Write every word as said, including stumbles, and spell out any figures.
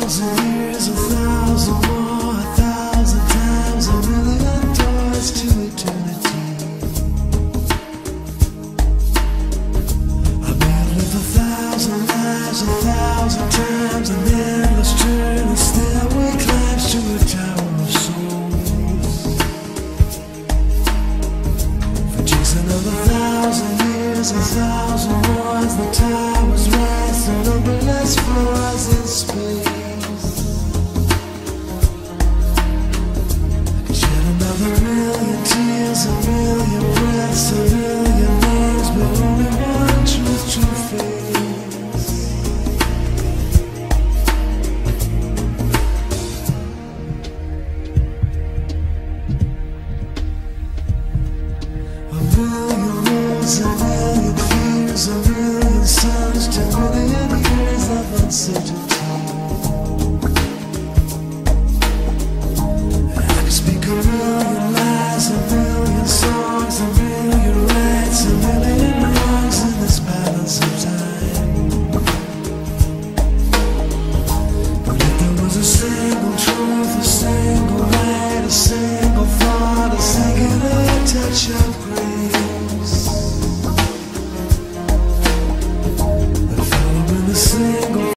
thousand years, a thousand more, a thousand times, a million doors to eternity. A man with a thousand lives, a thousand times, an endless journey, stairway climbs to a tower of souls. For chasing of a thousand years, a thousand wars, the towers rise to numberless floors.